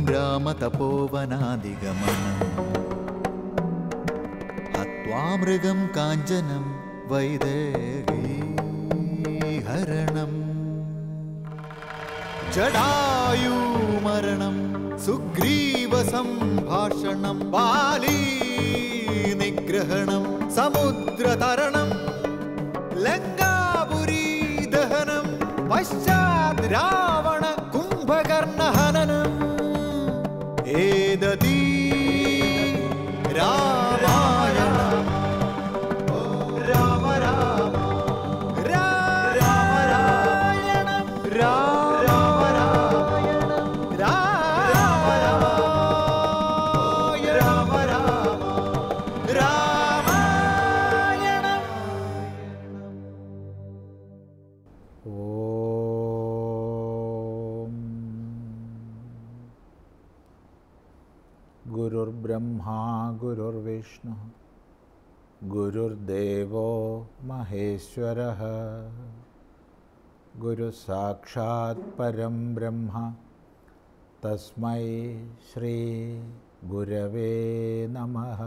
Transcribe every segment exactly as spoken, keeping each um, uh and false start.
रामतपोवनादिगमनम् हत्वा मृगं काञ्चनं वैदेहीहरणम् जटायुमरणं सुग्रीवसम्भाषणं बाली निग्रहणं समुद्रतरणं लङ्कापुरी दहनं पश्चात् रावण कुम्भकर्णहननम् एदती रामायणम् राम राम रामायणम् राम रामायणम् राम राम राम रामायणम् ओम गुरुर्ब्रह्मा गुरुर्विष्णु गुरुर्देवो महेश्वरः गुरुसाक्षात् परं ब्रह्म तस्मै श्री गुरवे नमः।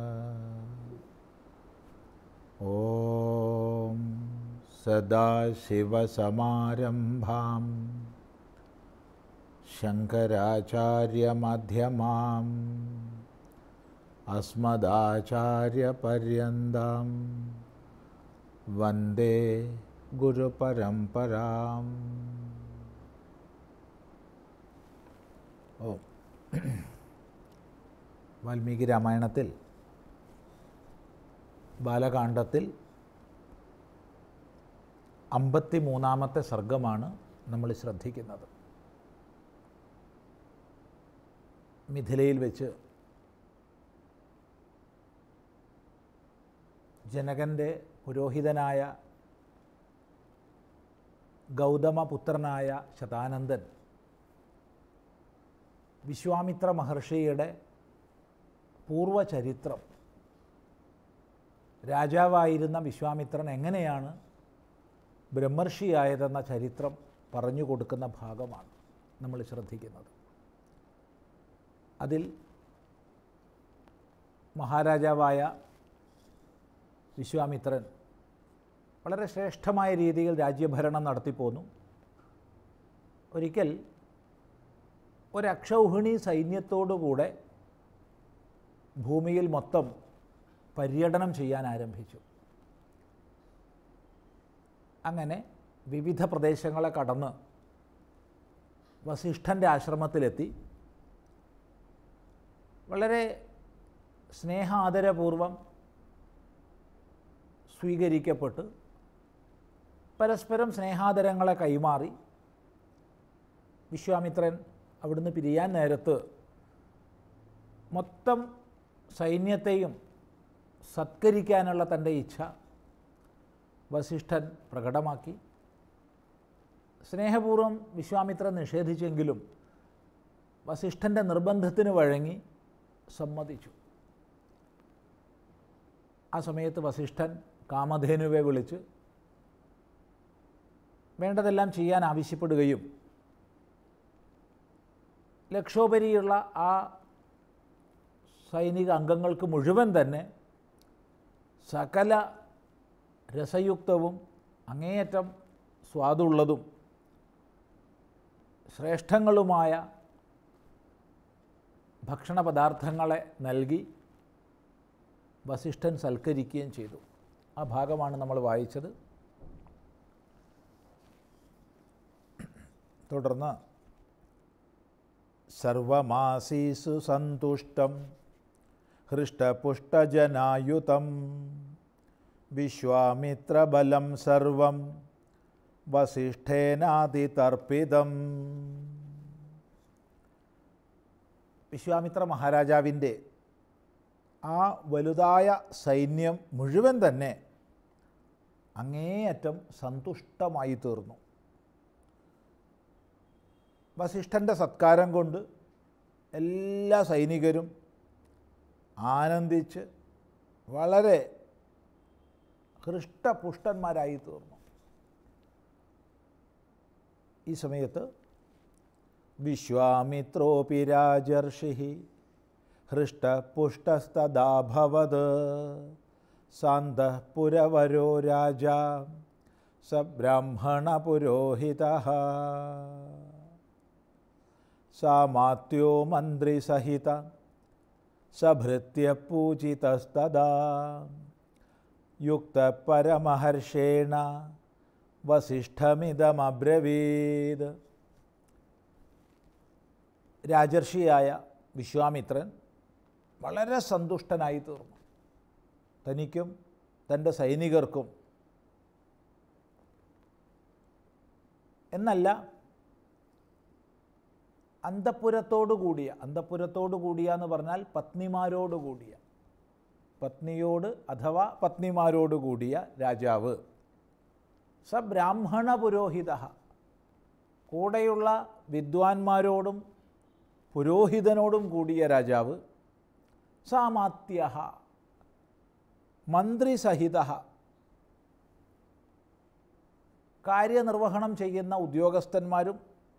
ओम सदाशिवसमारम्भां शङ्कराचार्यमध्यमाम् अस्मदाचार्यपर्यन्तां वन्दे गुरुपरम्पराम्। ഓ വാൽമീകി രാമായണത്തിൽ ബാലകാണ്ഡത്തിൽ അമ്പത്തി മൂന്നാമത്തെ സർഗമാണ് നമ്മൾ ശ്രദ്ധിക്കുന്നത്. മിഥിലയിൽ വെച്ച് ജനകൻ്റെ പുരോഹിതനായ ഗൗതമപുത്രനായ ശതാനന്ദൻ വിശ്വാമിത്ര മഹർഷിയുടെ പൂർവചരിത്രം, രാജാവായിരുന്ന വിശ്വാമിത്രൻ എങ്ങനെയാണ് ബ്രഹ്മർഷിയായതെന്ന ചരിത്രം പറഞ്ഞു കൊടുക്കുന്ന ഭാഗമാണ് നമ്മൾ ശ്രദ്ധിക്കുന്നത്. അതിൽ മഹാരാജാവായ വിശ്വാമിത്രൻ വളരെ ശ്രേഷ്ഠമായ രീതിയിൽ രാജ്യഭരണം നടത്തിപ്പോന്നു. ഒരിക്കൽ ഒരക്ഷൗഹിണി സൈന്യത്തോടുകൂടെ ഭൂമിയിൽ മൊത്തം പര്യടനം ചെയ്യാൻ ആരംഭിച്ചു. അങ്ങനെ വിവിധ പ്രദേശങ്ങളെ കടന്ന് വസിഷ്ഠൻ്റെ ആശ്രമത്തിലെത്തി വളരെ സ്നേഹാദരപൂർവം സ്വീകരിക്കപ്പെട്ട് പരസ്പരം സ്നേഹാദരങ്ങളെ കൈമാറി വിശ്വാമിത്രൻ അവിടുന്ന് പിരിയാൻ നേരത്ത് മൊത്തം സൈന്യത്തെയും സത്കരിക്കാനുള്ള തൻ്റെ ഇച്ഛ വസിഷ്ഠൻ പ്രകടമാക്കി. സ്നേഹപൂർവ്വം വിശ്വാമിത്രൻ നിഷേധിച്ചെങ്കിലും വസിഷ്ഠൻ്റെ നിർബന്ധത്തിന് വഴങ്ങി സമ്മതിച്ചു. ആ സമയത്ത് വസിഷ്ഠൻ കാമധേനുവെ വിളിച്ച് വേണ്ടതെല്ലാം ചെയ്യാൻ ആവശ്യപ്പെടുകയും ലക്ഷോപരിയുള്ള ആ സൈനിക അംഗങ്ങൾക്ക് മുഴുവൻ തന്നെ സകല രസയുക്തവും അങ്ങേയറ്റം സ്വാദുള്ളതും ശ്രേഷ്ഠങ്ങളുമായ ഭക്ഷണ പദാർത്ഥങ്ങളെ നൽകി വസിഷ്ഠൻ സൽക്കരിക്കുകയും ചെയ്തു. ആ ഭാഗമാണ് നമ്മൾ വായിച്ചത്. തുടർന്ന് സർവമാസീസു സന്തുഷ്ടം ഹൃഷ്ടപുഷ്ടജനായുതം വിശ്വാമിത്രബലം സർവം വസിഷ്ഠേനാദിതർപ്പിതം. വിശ്വാമിത്ര മഹാരാജാവിൻ്റെ ആ വലുതായ സൈന്യം മുഴുവൻ തന്നെ അങ്ങേയറ്റം സന്തുഷ്ടമായി തീർന്നു. വസിഷ്ഠൻ്റെ സത്കാരം കൊണ്ട് എല്ലാ സൈനികരും ആനന്ദിച്ച് വളരെ ഹൃഷ്ടപുഷ്ടന്മാരായി തീർന്നു. ഈ സമയത്ത് വിശ്വാമിത്രോപി രാജർഷിഃ ഹൃഷ്ടപുഷ്ടസ്തദാഭവത് സാന്തഃ പുരവരോ രാജാ സബ്രാഹ്മണപുരോഹിതഃ സാമാത്യോ മന്ത്രിസഹിത സഭൃത്യ പൂജിതസ്തദാ യുക്തപരമഹർഷേണ വസിഷ്ഠമിതമബ്രവീത്. രാജർഷിയായ വിശ്വാമിത്രൻ വളരെ സന്തുഷ്ടനായി തീർന്നു. തനിക്കും തൻ്റെ സൈനികർക്കും എന്നല്ല, അന്തഃപുരത്തോടു കൂടിയ അന്തഃപുരത്തോടു കൂടിയ എന്ന് പറഞ്ഞാൽ പത്നിമാരോട് കൂടിയ പത്നിയോട് അഥവാ പത്നിമാരോട് കൂടിയ രാജാവ്. സ ബ്രാഹ്മണ പുരോഹിത, കൂടെയുള്ള വിദ്വാൻമാരോടും പുരോഹിതനോടും കൂടിയ രാജാവ്. സാമാത്യ മന്ത്രിസഹിത, കാര്യനിർവഹണം ചെയ്യുന്ന ഉദ്യോഗസ്ഥന്മാരും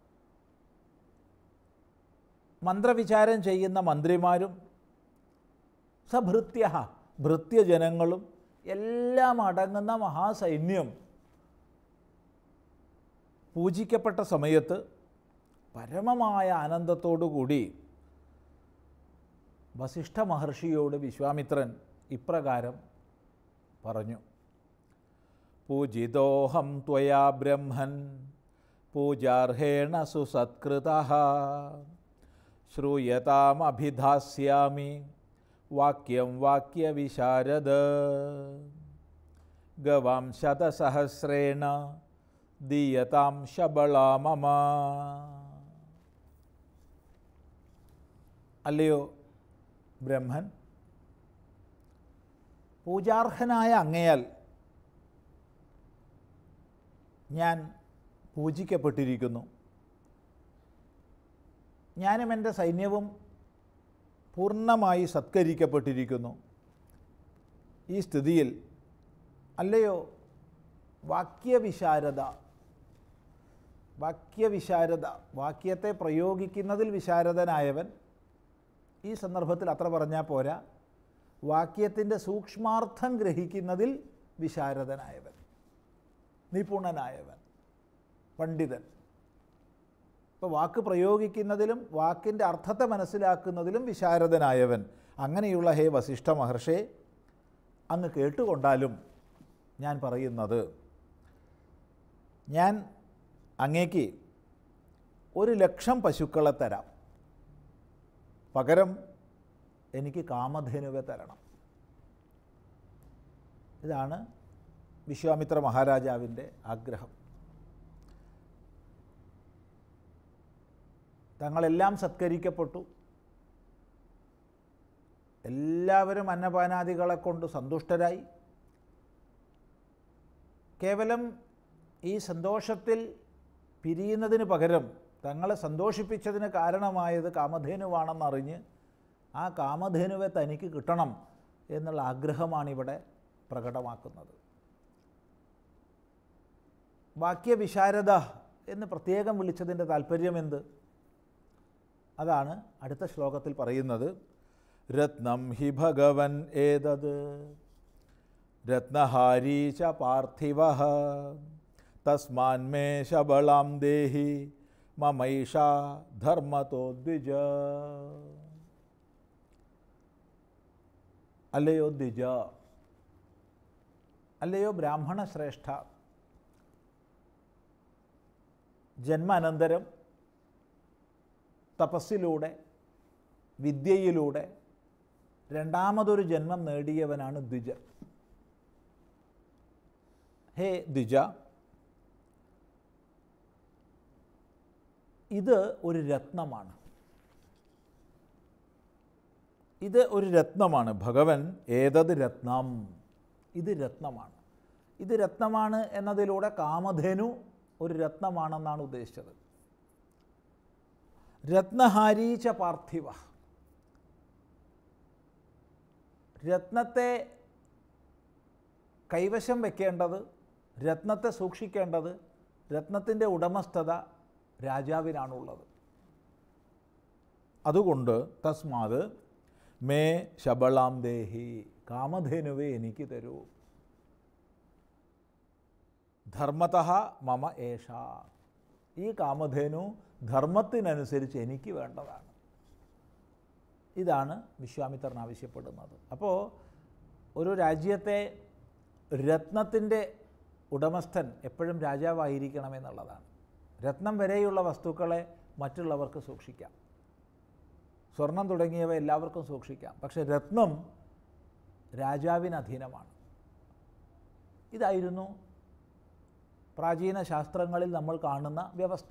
മന്ത്രവിചാരം ചെയ്യുന്ന മന്ത്രിമാരും സഭൃത്യ ഭൃത്യജനങ്ങളും എല്ലാം അടങ്ങുന്ന മഹാസൈന്യം പൂജിക്കപ്പെട്ട സമയത്ത് പരമമായ ആനന്ദത്തോടുകൂടി വസിഷ്ഠ മഹർഷിയോട് വിശ്വാമിത്രൻ ഇപ്രകാരം പറഞ്ഞു. പൂജിതോഹം ത്വയാ ബ്രഹ്മൻ പൂജാർഹേണ സുസത്കൃതഃ ശ്രൂയതാമഭിധാസ്യാമി വാക്യം വാക്യവിശാരദ ഗവാം ശതസഹസ്രേണ ദീയതാം ശബളാ മമ. അല്ലയോ ബ്രഹ്മൻ, പൂജാർഹനായ അങ്ങയാൽ ഞാൻ പൂജിക്കപ്പെട്ടിരിക്കുന്നു. ഞാനും എൻ്റെ സൈന്യവും പൂർണ്ണമായി സത്കരിക്കപ്പെട്ടിരിക്കുന്നു. ഈ സ്ഥിതിയിൽ അല്ലയോ വാക്യവിശാരദ, വാക്യവിശാരദ വാക്യത്തെ പ്രയോഗിക്കുന്നതിൽ വിശാരദനായവൻ, ഈ സന്ദർഭത്തിൽ അത്ര പറഞ്ഞാൽ പോരാ, വാക്യത്തിൻ്റെ സൂക്ഷ്മാർത്ഥം ഗ്രഹിക്കുന്നതിൽ വിശാരദനായവൻ, നിപുണനായവൻ, പണ്ഡിതൻ. ഇപ്പോൾ വാക്ക് പ്രയോഗിക്കുന്നതിലും വാക്കിൻ്റെ അർത്ഥത്തെ മനസ്സിലാക്കുന്നതിലും വിശാരദനായവൻ. അങ്ങനെയുള്ള ഹേ വസിഷ്ഠ മഹർഷേ, അങ്ങ് കേട്ടുകൊണ്ടാലും ഞാൻ പറയുന്നത്, ഞാൻ അങ്ങേക്ക് ഒരു ലക്ഷം പശുക്കളെ തരാം, പകരം എനിക്ക് കാമധേനുവെ തരണം. ഇതാണ് വിശ്വാമിത്ര മഹാരാജാവിൻ്റെ ആഗ്രഹം. തങ്ങളെല്ലാം സത്കരിക്കപ്പെട്ടു, എല്ലാവരും അന്നപാനാദികളെ കൊണ്ട് സന്തുഷ്ടരായി. കേവലം ഈ സന്തോഷത്തിൽ പിരിയുന്നതിന് പകരം തങ്ങളെ സന്തോഷിപ്പിച്ചതിന് കാരണമായത് കാമധേനുവാണെന്നറിഞ്ഞ് ആ കാമധേനുവെ തനിക്ക് കിട്ടണം എന്നുള്ള ആഗ്രഹമാണിവിടെ പ്രകടമാക്കുന്നത്. വാക്യവിശാരദ എന്ന് പ്രത്യേകം വിളിച്ചതിൻ്റെ താല്പര്യമെന്ത്? അതാണ് അടുത്ത ശ്ലോകത്തിൽ പറയുന്നത്. രത്നം ഹി ഭഗവൻ ഏതത് രത്നഹാരീ ച പാർത്ഥിവഃ തസ്മാന്മേ ശബളാം ദേഹി മമൈഷാ ധർമ്മതോ ദ്വിജ. അല്ലയോ ദ്വിജ, അല്ലയോ ബ്രാഹ്മണ ശ്രേഷ്ഠ, ജന്മാനന്തരം തപസ്സിലൂടെ വിദ്യയിലൂടെ രണ്ടാമതൊരു ജന്മം നേടിയവനാണ് ദ്വിജൻ. ഹേ ദ്വിജ, ഇത് ഒരു രത്നമാണ്. ഇത് ഒരു രത്നമാണ്. ഭഗവൻ ഏതത് രത്നം, ഇത് രത്നമാണ്. ഇത് രത്നമാണ് എന്നതിലൂടെ കാമധേനു ഒരു രത്നമാണെന്നാണ് ഉദ്ദേശിച്ചത്. രത്നഹാരീച്ച പാർത്ഥിവ, രത്നത്തെ കൈവശം വയ്ക്കേണ്ടത്, രത്നത്തെ സൂക്ഷിക്കേണ്ടത്, രത്നത്തിൻ്റെ ഉടമസ്ഥത രാജാവിനാണുള്ളത്. അതുകൊണ്ട് തസ്മാത് മേ ശബളാം ദേഹി, കാമധേനുവേ എനിക്ക് തരൂ. ധർമ്മതഃ മമ ഏഷ, ഈ കാമധേനു ധർമ്മത്തിനനുസരിച്ച് എനിക്ക് വേണ്ടതാണ്. ഇതാണ് വിശ്വാമിത്രൻ ആവശ്യപ്പെടുന്നത്. അപ്പോൾ ഒരു രാജ്യത്തെ രത്നത്തിൻ്റെ ഉടമസ്ഥൻ എപ്പോഴും രാജാവായിരിക്കണമെന്നുള്ളതാണ്. രത്നം വരെയുള്ള വസ്തുക്കളെ മറ്റുള്ളവർക്ക് സൂക്ഷിക്കാം, സ്വർണം തുടങ്ങിയവ എല്ലാവർക്കും സൂക്ഷിക്കാം, പക്ഷേ രത്നം രാജാവിന് അധീനമാണ്. ഇതായിരുന്നു പ്രാചീന ശാസ്ത്രങ്ങളിൽ നമ്മൾ കാണുന്ന വ്യവസ്ഥ.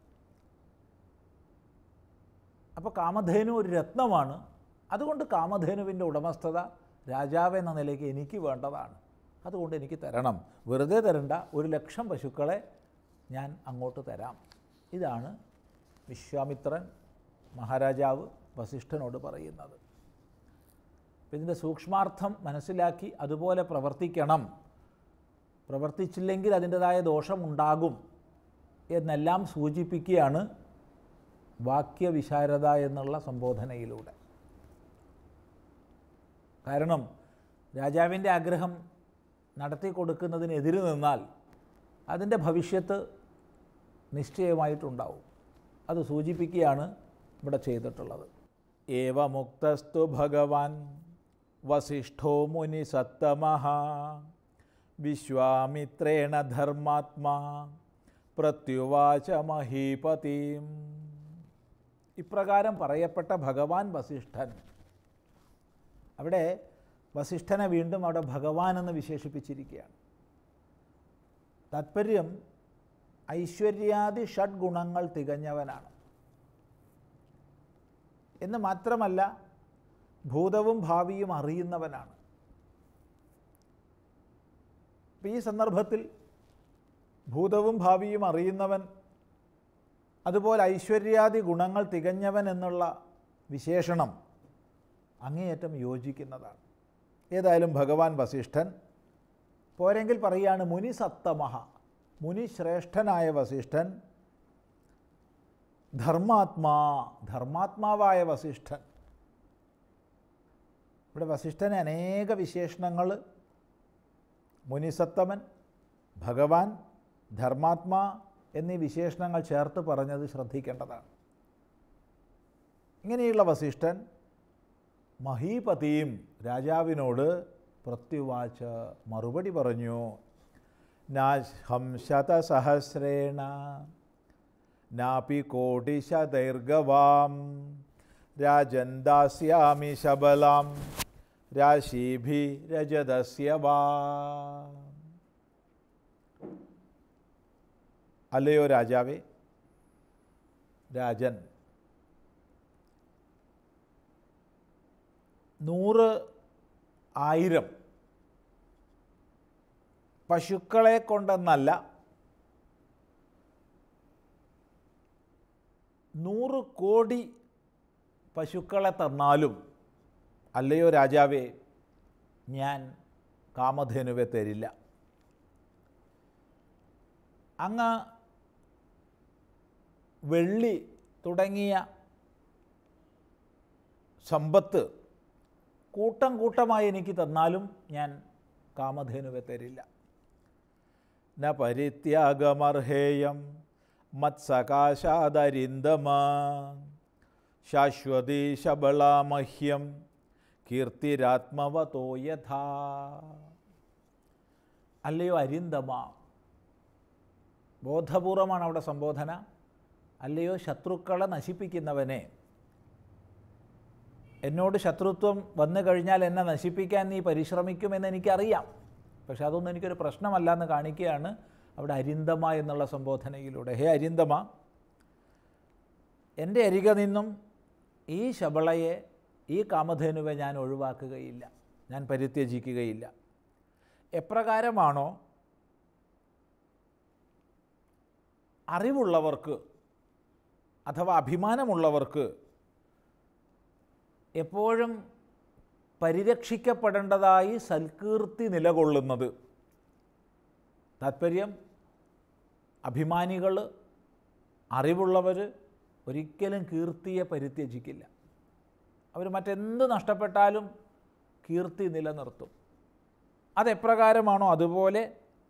അപ്പോൾ കാമധേനു ഒരു രത്നമാണ്. അതുകൊണ്ട് കാമധേനുവിൻ്റെ ഉടമസ്ഥത രാജാവെന്ന നിലയ്ക്ക് എനിക്ക് വേണ്ടതാണ്. അതുകൊണ്ട് എനിക്ക് തരണം. വെറുതെ തരണ്ട, ഒരു ലക്ഷം പശുക്കളെ ഞാൻ അങ്ങോട്ട് തരാം. ഇതാണ് വിശ്വാമിത്രൻ മഹാരാജാവ് വസിഷ്ഠനോട് പറയുന്നത്. ഇതിൻ്റെ സൂക്ഷ്മാർത്ഥം മനസ്സിലാക്കി അതുപോലെ പ്രവർത്തിക്കണം. പ്രവർത്തിച്ചില്ലെങ്കിൽ അതിൻ്റെതായ ദോഷമുണ്ടാകും എന്നെല്ലാം സൂചിപ്പിക്കുകയാണ് വാക്യവിശാരദ എന്നുള്ള സംബോധനയിലൂടെ. കാരണം രാജാവിൻ്റെ ആഗ്രഹം നടത്തി കൊടുക്കുന്നതിനെതിര് നിന്നാൽ അതിൻ്റെ ഭവിഷ്യത്ത് നിശ്ചയമായിട്ടുണ്ടാവും. അത് സൂചിപ്പിക്കുകയാണ് ഇവിടെ ചെയ്തിട്ടുള്ളത്. ഏവമുക്തസ്തു ഭഗവാൻ വസിഷ്ഠോ മുനി സത്തമഃ വിശ്വാമിത്രേണ ധർമാത്മാ പ്രത്യുവാച മഹീപതിം. ഇപ്രകാരം പറയപ്പെട്ട ഭഗവാൻ വസിഷ്ഠൻ, അവിടെ വസിഷ്ഠനെ വീണ്ടും അവിടെ ഭഗവാൻ എന്ന് വിശേഷിപ്പിച്ചിരിക്കുകയാണ്. താത്പര്യം ഐശ്വര്യാദി ഷഡ്ഗുണങ്ങൾ തികഞ്ഞവനാണ് എന്ന് മാത്രമല്ല, ഭൂതവും ഭാവിയും അറിയുന്നവനാണ്. ഈ സന്ദർഭത്തിൽ ഭൂതവും ഭാവിയും അറിയുന്നവൻ, അതുപോലെ ഐശ്വര്യാദി ഗുണങ്ങൾ തികഞ്ഞവൻ എന്നുള്ള വിശേഷണം അങ്ങേയറ്റം യോജിക്കുന്നതാണ്. ഏതായാലും ഭഗവാൻ വസിഷ്ഠൻ പോരെങ്കിൽ പറയുകയാണ് മുനി സത്തമഃ, മുനി ശ്രേഷ്ഠനായ വസിഷ്ഠൻ, ധർമാത്മാ, ധർമാത്മാവായ വസിഷ്ഠൻ. ഇവിടെ വസിഷ്ഠന് അനേക വിശേഷണങ്ങൾ, മുനിസത്തമൻ, ഭഗവാൻ, ധർമാത്മാ എന്നീ വിശേഷണങ്ങൾ ചേർത്ത് പറഞ്ഞത് ശ്രദ്ധിക്കേണ്ടതാണ്. ഇങ്ങനെയുള്ള വസിഷ്ഠൻ മഹീപതിയും, രാജാവിനോട് പ്രത്യുവാച, മറുപടി പറഞ്ഞു. നാഹം ശതസഹസ്രേണ നാപി കോടിശതൈർഗവാം രാജൻ ദാസ്യാമി ശബലാം രാശീഭി രജതസ്യ വാ. അല്ലയോ രാജാവേ, രാജൻ, നൂറ് ആയിരം പശുക്കളെ കൊണ്ടെന്നല്ല, നൂറ് കോടി പശുക്കളെ തന്നാലും അല്ലയോ രാജാവേ, ഞാൻ കാമധേനുവെ തരില്ല. അങ്ങ് വെള്ളി തുടങ്ങിയ സമ്പത്ത് കൂട്ടം കൂട്ടമായി എനിക്ക് തന്നാലും ഞാൻ കാമധേനുവെ തരില്ല. ന പരിത്യാഗമർഹേയം മത്സകാശാദരിന്ദമ ശാശ്വതീ ശബളാമഹ്യം കീർത്തിരാത്മവതോ യഥാ. അല്ലയോ അരിന്ദമ, ബോധപൂർവമാണ് അവിടെ സംബോധന. അല്ലയോ ശത്രുക്കളെ നശിപ്പിക്കുന്നവനെ, എന്നോട് ശത്രുത്വം വന്നു കഴിഞ്ഞാൽ എന്നെ നശിപ്പിക്കാൻ നീ പരിശ്രമിക്കുമെന്ന് എനിക്കറിയാം, പക്ഷെ അതൊന്നും എനിക്കൊരു പ്രശ്നമല്ല എന്ന് കാണിക്കുകയാണ് അവിടെ അരിന്ദമ എന്നുള്ള സംബോധനയിലൂടെ. ഹേ അരിന്ദമ, എൻ്റെ അരിക നിന്നും ഈ ശബളയെ, ഈ കാമധേനുവെ ഞാൻ ഒഴിവാക്കുകയില്ല, ഞാൻ പരിത്യജിക്കുകയില്ല. എപ്രകാരമാണോ അറിവുള്ളവർക്ക് അഥവാ അഭിമാനമുള്ളവർക്ക് എപ്പോഴും പരിരക്ഷിക്കപ്പെടേണ്ടതായി സൽകീർത്തി നിലകൊള്ളുന്നത്, താത്പര്യം അഭിമാനികൾ, അറിവുള്ളവർ, ഒരിക്കലും കീർത്തിയെ പരിത്യജിക്കില്ല. അവർ മറ്റെന്ത് നഷ്ടപ്പെട്ടാലും കീർത്തി നിലനിർത്തും. അതെപ്രകാരമാണോ അതുപോലെ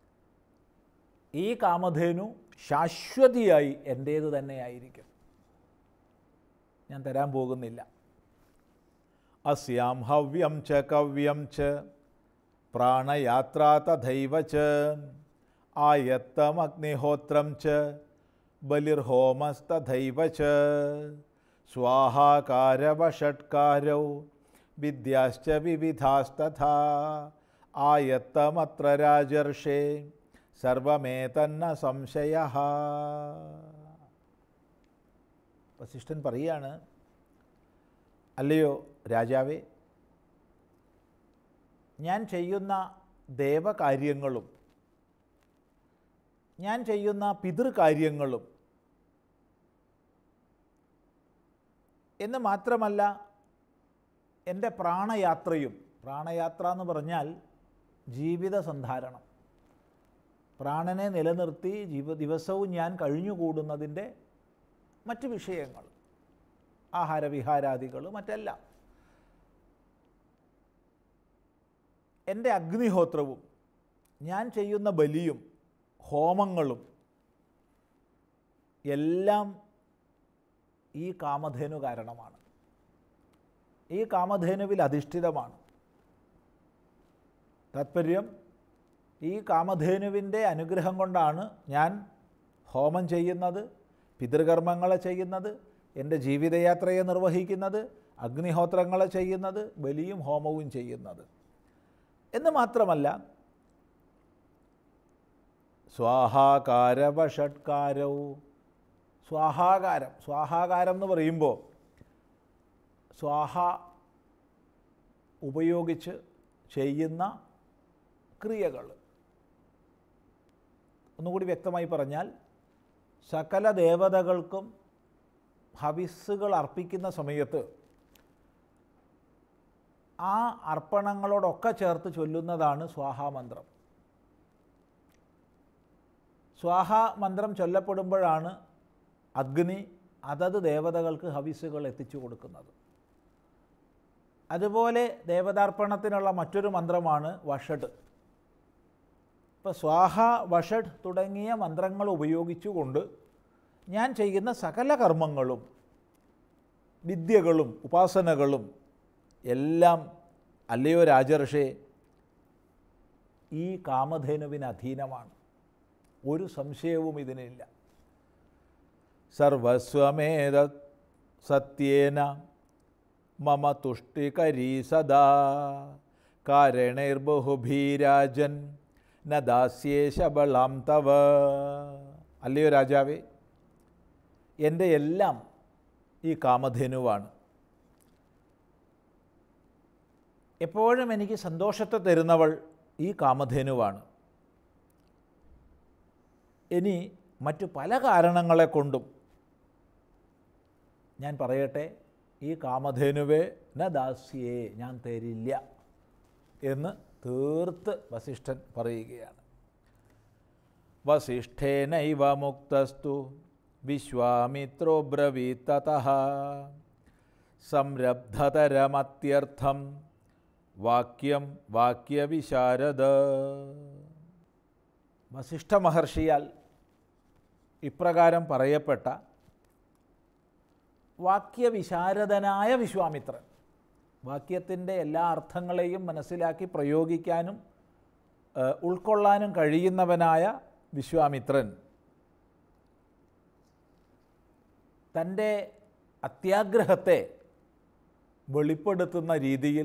ഈ കാമധേനു ശാശ്വതിയായി എൻ്റേത് തന്നെയായിരിക്കും. ഞാൻ തരാൻ പോകുന്നില്ല. അസ്യാം ഹവ്യം ച കവ്യം ച പ്രാണയാത്രാ തഥൈവ ച ആയത്തമഗ്നിഹോത്രം ച ബലിർഹോമസ്തഥൈവ ച സ്വാഹാകാരവഷട്കാരൗ വിദ്യാശ്ച വിവിധാസ്തഥാ ആയത്തമത്ര രാജർഷേ സർവമേതന്ന സംശയഃ. വസിഷ്ഠൻ പറയുകയാണ്, അല്ലയോ രാജാവേ, ഞാൻ ചെയ്യുന്ന ദേവകാര്യങ്ങളും ഞാൻ ചെയ്യുന്ന പിതൃകാര്യങ്ങളും എന്ന് മാത്രമല്ല എൻ്റെ പ്രാണയാത്രയും, പ്രാണയാത്ര എന്ന് പറഞ്ഞാൽ ജീവിത സന്ധാരണം, പ്രാണനെ നിലനിർത്തി ജീവ ദിവസവും ഞാൻ കഴിഞ്ഞുകൂടുന്നതിൻ്റെ മറ്റ് വിഷയങ്ങൾ, ആഹാരവിഹാരാദികൾ, മറ്റെല്ലാം, എൻ്റെ അഗ്നിഹോത്രവും ഞാൻ ചെയ്യുന്ന ബലിയും ഹോമങ്ങളും എല്ലാം ഈ കാമധേനു കാരണമാണ്, ഈ കാമധേനുവിൽ അധിഷ്ഠിതമാണ്. താത്പര്യം, ഈ കാമധേനുവിൻ്റെ അനുഗ്രഹം കൊണ്ടാണ് ഞാൻ ഹോമം ചെയ്യുന്നത്, പിതൃകർമ്മങ്ങളെ ചെയ്യുന്നത്, എൻ്റെ ജീവിതയാത്രയെ നിർവഹിക്കുന്നത്, അഗ്നിഹോത്രങ്ങളെ ചെയ്യുന്നത്, ബലിയും ഹോമവും ചെയ്യുന്നത് എന്ന് മാത്രമല്ല സ്വാഹാകാരവഷട്കാരവും, സ്വാഹാകാരം, സ്വാഹാകാരം എന്ന് പറയുമ്പോൾ സ്വാഹ ഉപയോഗിച്ച് ചെയ്യുന്ന ക്രിയകൾ, ഒന്നുകൂടി വ്യക്തമായി പറഞ്ഞാൽ സകല ദേവതകൾക്കും ഹവിസ്സുകൾ അർപ്പിക്കുന്ന സമയത്ത് ആ അർപ്പണങ്ങളോടൊക്കെ ചേർത്ത് ചൊല്ലുന്നതാണ് സ്വാഹാമന്ത്രം. സ്വാഹാമന്ത്രം ചൊല്ലപ്പെടുമ്പോഴാണ് അഗ്നി അതത് ദേവതകൾക്ക് ഹവിസ്സുകൾ എത്തിച്ചു കൊടുക്കുന്നത്. അതുപോലെ ദേവതാർപ്പണത്തിനുള്ള മറ്റൊരു മന്ത്രമാണ് വഷഡ്. ഇപ്പോൾ സ്വാഹ, വഷഡ് തുടങ്ങിയ മന്ത്രങ്ങൾ ഉപയോഗിച്ചുകൊണ്ട് ഞാൻ ചെയ്യുന്ന സകല കർമ്മങ്ങളും വിദ്യകളും ഉപാസനകളും എല്ലാം, അല്ലയോ രാജർഷേ, ഈ കാമധേനുവിന് അധീനമാണ്. ഒരു സംശയവും ഇതിനില്ല. സർവസ്വമേത സത്യേന മമ തുഷ്ടികരീ സദാ കാരണൈർബഹുഭീരാജൻ ന ദാസ്യേശ ബലാം തവ. അല്ലയോ രാജാവേ, എൻ്റെ എല്ലാം ഈ കാമധേനുവാണ്. എപ്പോഴും എനിക്ക് സന്തോഷത്തെ തരുന്നവൾ ഈ കാമധേനുവാണ്. ഇനി മറ്റു പല കാരണങ്ങളെ കൊണ്ടും ഞാൻ പറയട്ടെ, ഈ കാമധേനുവേ ന ദാസ്യേ, ഞാൻ തരില്ല എന്ന് തീർത്ത് വസിഷ്ഠൻ പറയുകയാണ്. വസിഷ്ഠേനൈവ മുക്തസ്തു വിശ്വാമിത്രോ ബ്രവീത് തതഃ സംരബ്ധതരമത്യർത്ഥം വാക്യം വാക്യവിശാരദ. വസിഷ്ഠ മഹർഷിയാൽ ഇപ്രകാരം പറയപ്പെട്ട വാക്യവിശാരദനായ വിശ്വാമിത്രൻ, വാക്യത്തിൻ്റെ എല്ലാ അർത്ഥങ്ങളെയും മനസ്സിലാക്കി പ്രയോഗിക്കാനും ഉൾക്കൊള്ളാനും കഴിയുന്നവനായ വിശ്വാമിത്രൻ തൻ്റെ അത്യാഗ്രഹത്തെ വെളിപ്പെടുത്തുന്ന രീതിയിൽ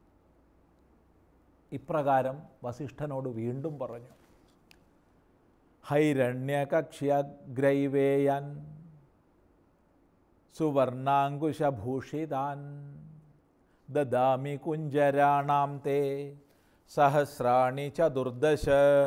ഇപ്രകാരം വസിഷ്ഠനോട് വീണ്ടും പറഞ്ഞു. ഹൈരണ്യകക്ഷ്യഗ്രൈവേയൻ സുവർണാങ്കുശഭൂഷിതാൻ ദദാമി കുഞ്ചരാണാം തേ സഹസ്രാണി ചതുർദശ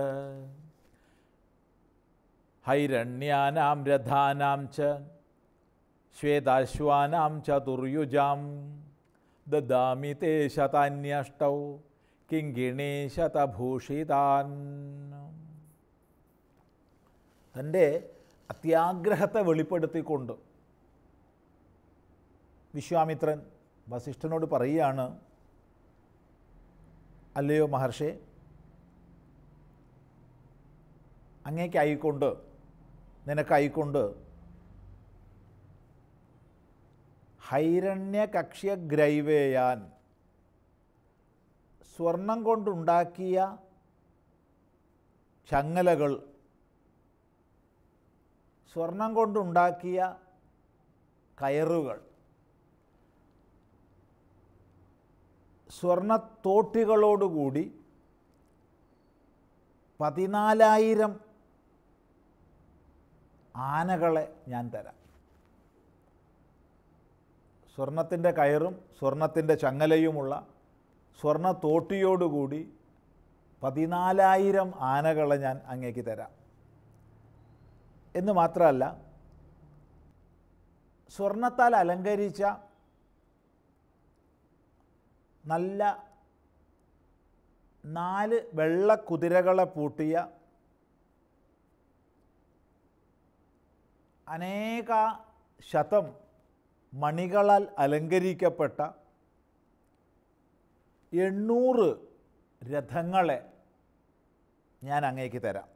ഹൈരണ്യാനാം രഥാനാം ച ശ്വേതാശ്വാനാം ചതുർയുജാം ദദാമി തേ ശതാന്യഷ്ടൗ കിങ്കിണീ ശതഭൂഷിതാൻ. തൻ്റെ അത്യാഗ്രഹത്തെ വെളിപ്പെടുത്തിക്കൊണ്ട് വിശ്വാമിത്രൻ വസിഷ്ഠനോട് പറയുകയാണ്, അല്ലയോ മഹർഷേ, അങ്ങേക്കായിക്കൊണ്ട് നിനക്കായിക്കൊണ്ട് ഹൈരണ്യകക്ഷ്യഗ്രൈവേയാൻ സ്വർണം കൊണ്ടുണ്ടാക്കിയ ചങ്ങലകൾ, സ്വർണം കൊണ്ടുണ്ടാക്കിയ കയറുകൾ, സ്വർണത്തോട്ടികളോടുകൂടി പതിനാലായിരം ആനകളെ ഞാൻ തരാം. സ്വർണത്തിൻ്റെ കയറും സ്വർണത്തിൻ്റെ ചങ്ങലയുമുള്ള സ്വർണത്തോട്ടിയോടുകൂടി പതിനാലായിരം ആനകളെ ഞാൻ അങ്ങേക്ക് തരാം. എന്ന് മാത്രമല്ല, സ്വർണത്താൽ അലങ്കരിച്ച നല്ല നാല് വെള്ള കുതിരകളെ പൂട്ടിയ അനേക ശതം മണികളാൽ അലങ്കരിക്കപ്പെട്ട എണ്ണൂറ് രഥങ്ങളെ ഞാൻ അങ്ങേക്ക് തരാം.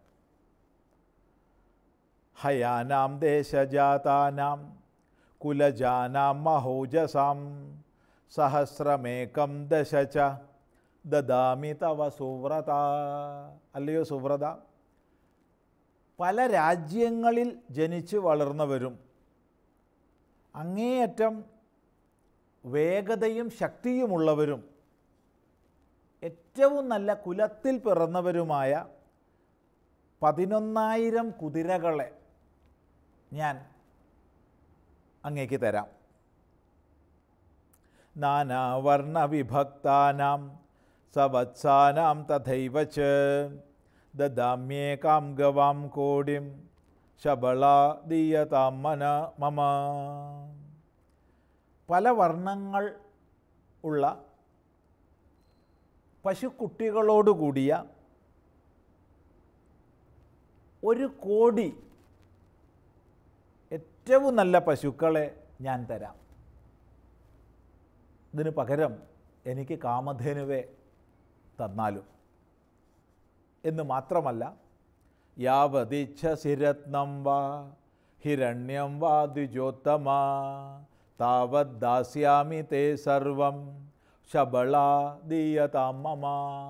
ഹയാനാം ദേശജാതാനാം കുലജാനാം മഹോജസാം സഹസ്രമേകം ദശ ച ദദാമി തവ സുവ്രത. അല്ലയോ സുവ്രത, പല രാജ്യങ്ങളിൽ ജനിച്ച് വളർന്നവരും അങ്ങേയറ്റം വേഗതയും ശക്തിയുമുള്ളവരും ഏറ്റവും നല്ല കുലത്തിൽ പിറന്നവരുമായ പതിനൊന്നായിരം കുതിരകളെ ഞാൻ അങ്ങേക്ക് തരാം. നാനാവർണവിഭക്താനാം സവത്സാനാം തഥൈവ ച ദദാമ്യേകാം ഗവാം കോടിം ശബളാ ദീയതാം മന മമ. പല വർണ്ണങ്ങൾ ഉള്ള പശുക്കുട്ടികളോടുകൂടിയ ഒരു കോടി ഏറ്റവും നല്ല പശുക്കളെ ഞാൻ തരാം. ഇതിന് പകരം എനിക്ക് കാമധേനുവെ തന്നാലും. എന്ന് മാത്രമല്ല, യാവദിച്ഛസി രത്നം വാ ഹിരണ്യം വാ ദ്വിജോത്തമ താവത് ദാസ്യാമി തേ സർവം ശബളാ ദീയതാം മമ.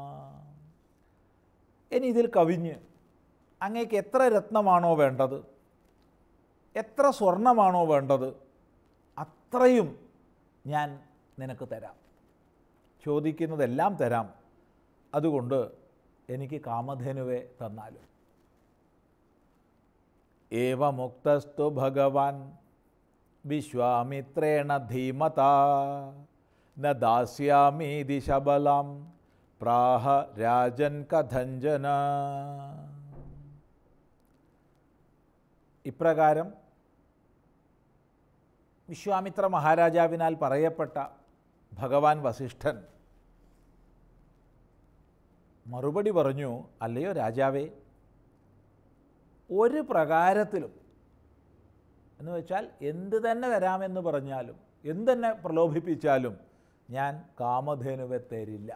ഇനി ഇതിൽ കവിഞ്ഞ് അങ്ങേക്ക് എത്ര രത്നമാണോ വേണ്ടത്, എത്ര സ്വർണമാണോ വേണ്ടത്, അത്രയും ഞാൻ നിനക്ക് തരാം. ചോദിക്കുന്നതെല്ലാം തരാം. അതുകൊണ്ട് എനിക്ക് കാമധേനുവെ തന്നാലും. ഏവമുക്തസ്തു ഭഗവാൻ വിശ്വാമിത്രേണ ധീമതാ ന ദാസ്യാമീതി ശബലാം പ്രാഹ രാജൻ കഥഞ്ജന. ഇപ്രകാരം വിശ്വാമിത്ര മഹാരാജാവിനാൽ പറയപ്പെട്ട ഭഗവാൻ വസിഷ്ഠൻ മറുപടി പറഞ്ഞു, അല്ലയോ രാജാവേ, ഒരു പ്രകാരത്തിലും, എന്ന് വെച്ചാൽ എന്ത് തന്നെ തരാമെന്ന് പറഞ്ഞാലും എന്തെന്നെ പ്രലോഭിപ്പിച്ചാലും ഞാൻ കാമധേനുവെ തരില്ല.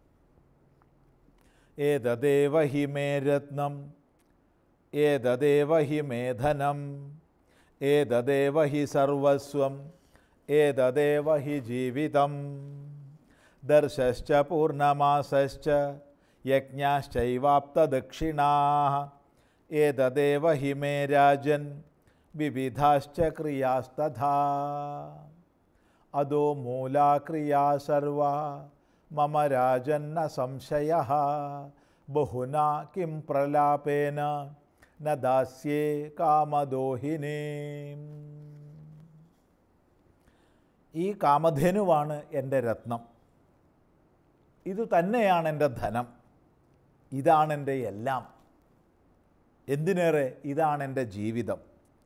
ഏതദേവ ഹി മേ രത്നം ഏതദേവ ഹി മേ ധനം ഏതദേവ ഹി സർവസ്വം ഏതദേവ ഹി ജീവിതം ദർശശ്ച പൂർണ്ണമാസശ്ച യജ്ഞാശ്ചൈവാപ്തദക്ഷിണാഃ ഏതദേവ ഹി മേ രാജൻ വിവിധാശ്ച ക്രിയാസ്തഥാ അദോ മൂലാ ക്രിയാ സർവാ മമ രാജന്ന സംശയഃ ബഹുനാ കിം പ്രലാപേന ന ദാസ്യേ കാമദോഹിനീം. ഈ കാമധേനുവാണ് എൻ്റെ രത്നം, ഇത് തന്നെയാണ് എൻ്റെ ധനം, ഇതാണ് എൻ്റെ എല്ലാം. എന്തിനേറെ, ഇതാണ് എൻ്റെ ജീവിതം.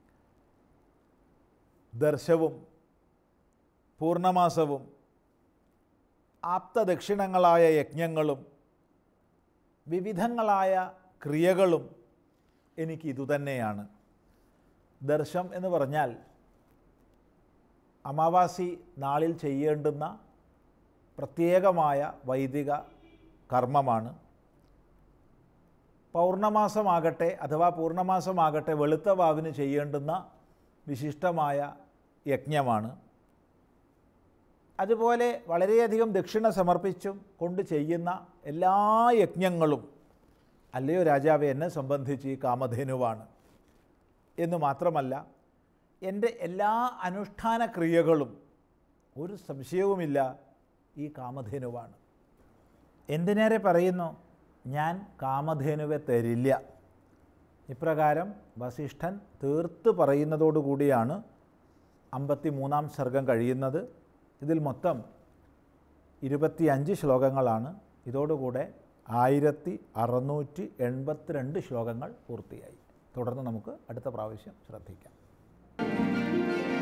ദർശവും പൂർണ്ണമാസവും ആപ്തദക്ഷിണങ്ങളായ യജ്ഞങ്ങളും വിവിധങ്ങളായ ക്രിയകളും എനിക്ക് ഇതുതന്നെയാണ്. ദർശം എന്ന് പറഞ്ഞാൽ അമാവാസി നാളിൽ ചെയ്യേണ്ടുന്ന പ്രത്യേകമായ വൈദിക കർമ്മമാണ്. പൗർണമാസമാകട്ടെ അഥവാ പൂർണ്ണമാസമാകട്ടെ വെളുത്ത വാവിന് ചെയ്യേണ്ടുന്ന വിശിഷ്ടമായ യജ്ഞമാണ്. അതുപോലെ വളരെയധികം ദക്ഷിണ സമർപ്പിച്ചും കൊണ്ട് ചെയ്യുന്ന എല്ലാ യജ്ഞങ്ങളും അല്ലയോ രാജാവെ എന്നെ സംബന്ധിച്ച് ഈ കാമധേനുവാണ് എന്ന് മാത്രമല്ല, എൻ്റെ എല്ലാ അനുഷ്ഠാന ക്രിയകളും ഒരു സംശയവുമില്ല ഈ കാമധേനുവാണ്. എന്തിനേറെ പറയുന്നു, ഞാൻ കാമധേനുവെ തരില്ല. ഇപ്രകാരം വസിഷ്ഠൻ തീർത്ത് പറയുന്നതോടുകൂടിയാണ് അമ്പത്തി മൂന്നാം സർഗം കഴിയുന്നത്. ഇതിൽ മൊത്തം ഇരുപത്തിയഞ്ച് ശ്ലോകങ്ങളാണ്. ഇതോടുകൂടെ ആയിരത്തി അറുന്നൂറ്റി എൺപത്തിരണ്ട് ശ്ലോകങ്ങൾ പൂർത്തിയായി. തുടർന്ന് നമുക്ക് അടുത്ത പ്രാവശ്യം ശ്രദ്ധിക്കാം.